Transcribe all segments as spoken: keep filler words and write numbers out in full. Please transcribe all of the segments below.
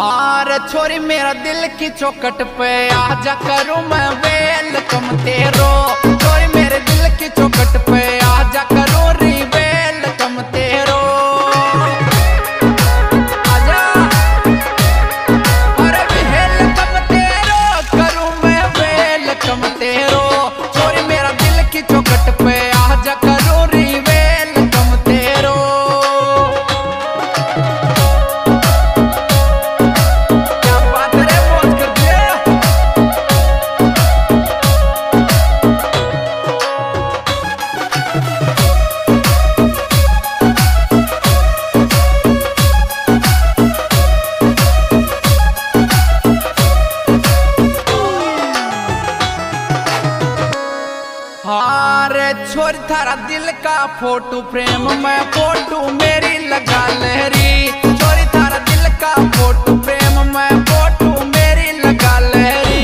हार छोरी मेरा दिल की चौकट पे आजा करूं मैं वेलकम तेरो। छोरी मेरे दिल की चौकट पे आजा करूं री वेलकम तेरो। आजा अरे वेलकम तेरो करूं मैं वेलकम तेरो। छोरी मेरा दिल की चौकट पे आजा करूं री वेलकम तेरो। हारे छोरी थारा दिल का फोटो फ्रेम में फोटो मेरी लगा लहरी। छोरी थारा दिल का फोटो फ्रेम में फोटो मेरी लगा लहरी।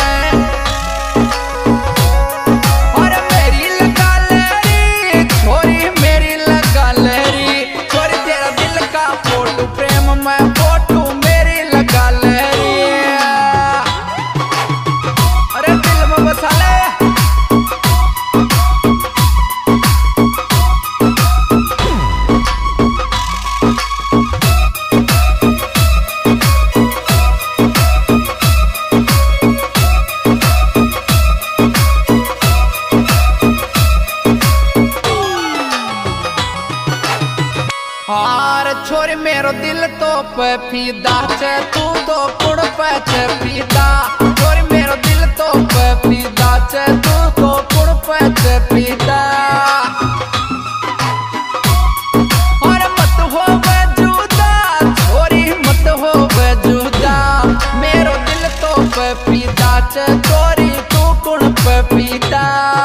और मेरी लगा लहरी छोरी मेरी लगा लहरी। छोरी तेरा दिल का फोटो फ्रेम में फोटो मेरी लगा लहरी। अरे दिल में बसा ले। हार छोरी मेरो दिल तो पे फीदा चे तू तो कुड़ पे चे फीदा। छोरी मेरो दिल तो पे फीदा चे तू तो कुड़ पे चे फीदा। और मत हो जुदा छोरी मत हो जुदा। मेरो दिल तो पे फीदा चे छोरी तू कुड़ पे फीदा।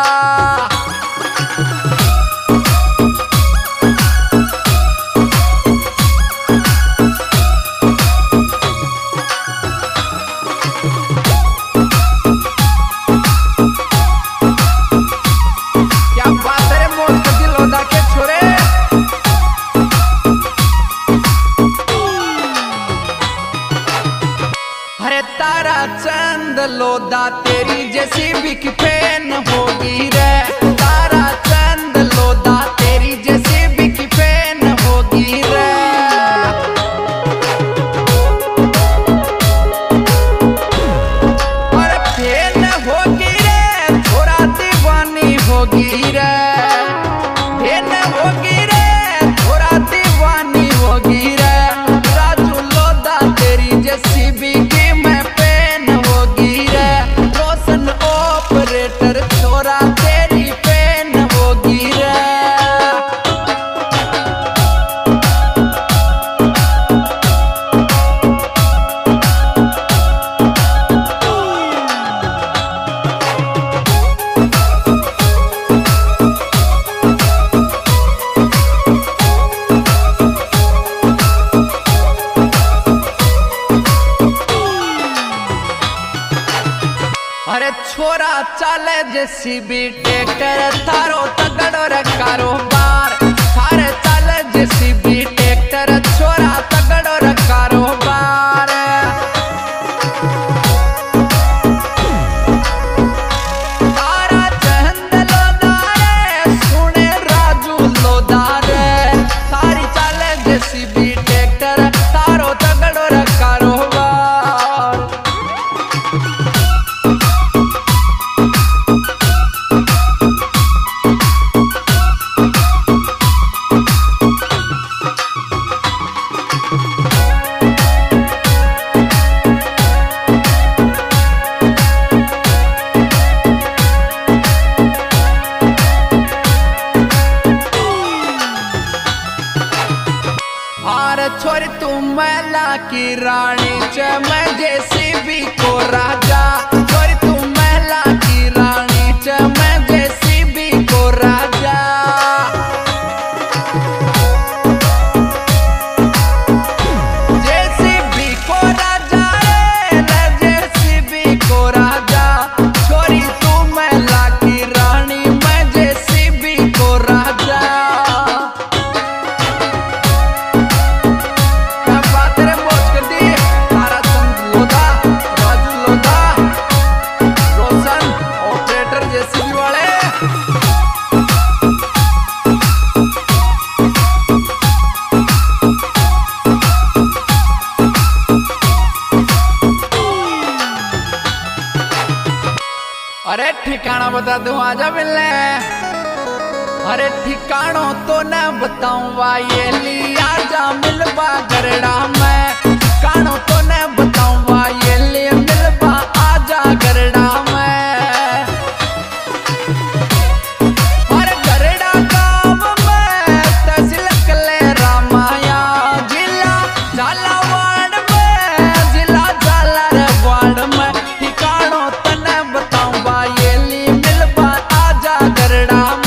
अरे तारा चंद लोदा तेरी जैसी बिक फैन होगी रे। तारा चंद लोदा तेरी जैसी बिक फैन होगी रे। अरे फैन होगी रे थोड़ा दीवानी होगी रे। फैन होगी रे थोड़ा दीवानी होगी रे। राजू लोदा तेरी जैसी बिक छोरा तेरी पेन होगी रे। अरे छोरा चाले जेसीबी ट्रैक्टर थारो तगड़ो रे कारोबार। थारे चाले जेसीबी ट्रैक्टर छोरा तगड़ो रे कारोबार। तारा चंद लोदारे सुने राजू लोदारे। थारी चाले जेसीबी ट्रैक्टर थारो तगड़ो रे कारोबार। छोरी तू मैला की रानी च मैं जेसीबी को राजा। छोरी तू मैला की रानी च मैं जेसीबी को राजा। जेसीबी को राजा रे जेसीबी को राजा। छोरी तू मैला की रानी मैं जेसीबी को राजा। क्या बात रे मौज कर दी। अरे ठिकाना बता दूं आजा मिलने। अरे ठिकानों तो न बताऊं ये ली आजा मिलवा गरड़ा में। ठिकानों तो न बताऊं ये ली मिलवा आजा गरड़ा में। अरे गरड़ा गांव में तहसील कलेरा माया जिला झालावाड़ में जिला झालावाड़ में। ठिकानों तो न बताऊं ये ली मिलवा आजा गरड़ा में।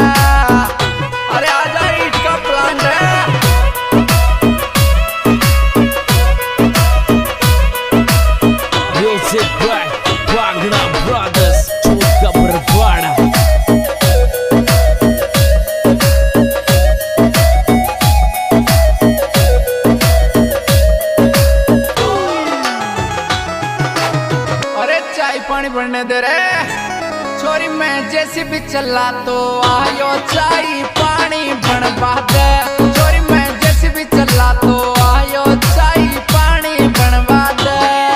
पानी बढ़ने दे रे छोरी मैं जैसी भी चला तो आयो चाय पानी बनवा दे। छोरी मैं जैसी भी चला तो आयो चाय पानी बनवा दे।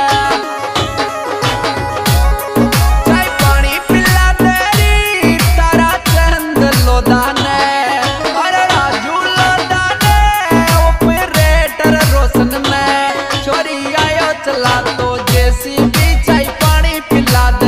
चाय पानी पिला तेरी तारा चंद लोदाने। अरे राजू लोदाने ऑपरेटर रोशन ने। छोरी आयो चला तो जैसी भी चाय पानी पिला दे।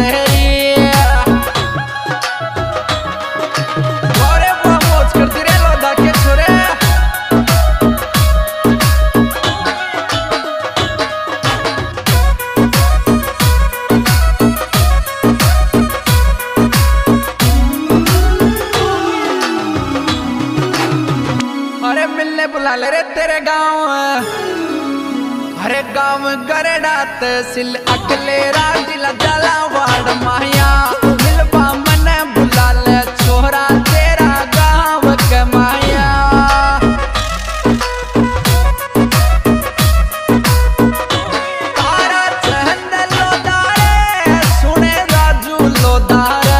अरे मिलने बुला ले रे तेरे गाँव। अरे गाँव गरड़ा तहसील अकलेरा जिला झालावाड़ माया। मिलवा मने बुला ले छोरा तेरा गाँव के माया। तारा चंद लोदारे सुने राजू लोदारे।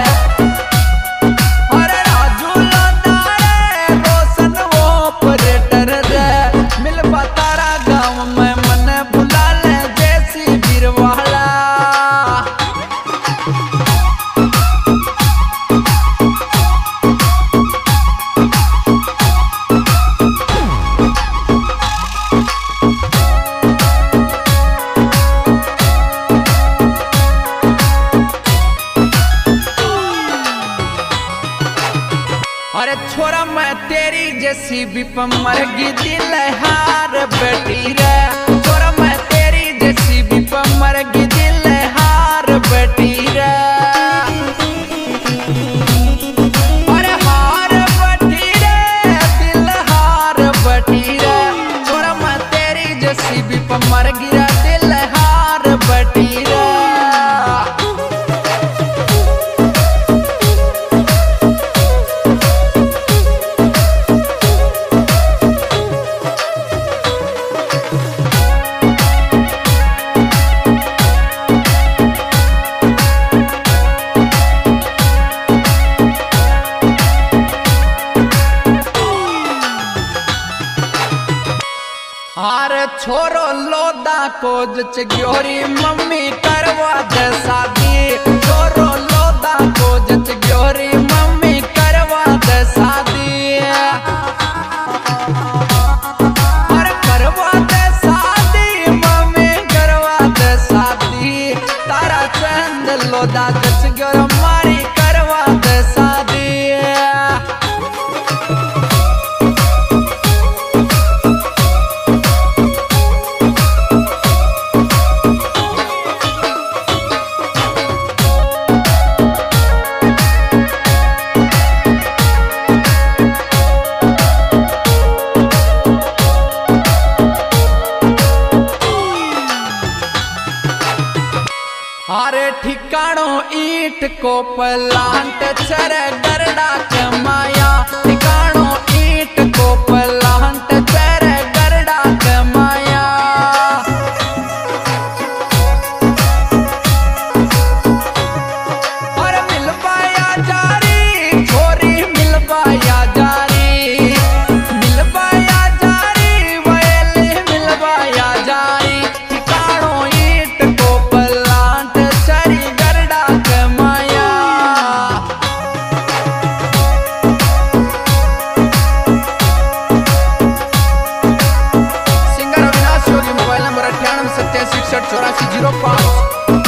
अरे राजू लोदारे रोशन ऑपरेटर रे। मिलवा तारा गाँव में मने बुला ले जैसी बीरवाला। अरे छोरा मैं तेरी जैसी भी मरगी दिल हार बेटी रे। छोरा मैं तेरी जैसी भी मरगी दिल हार बेटी रे। अरे हार बेटी रे दिल हार बेटी रे। छोरा मैं तेरी जैसी भी मरगी रे दिल हार बेटी रे। अरे छोरो लोदा को जच ग्योरी मम्मी करवा दे शादी। छोरो लोदा को जच ग्योरी मम्मी करवा दे शादी। अरे करवा दे शादी मम्मी करवा दे शादी। तारा चंद लोदा जच ग्योर मारी करवा दे शादी। अरे ठिकानों ईट को पलांट चर गरड़ा के माया। ठिकानों ईट को पलांट चर गरड़ा के माया। अरे मिलवाया जारी छोरी मिलवाया जारी। मिलवाया जारी वैली मिलवाया जारी। ठिकानों ईट को पलांट चरी गरड़ा के माया। इकसठ चौरासी जीरो पाँच।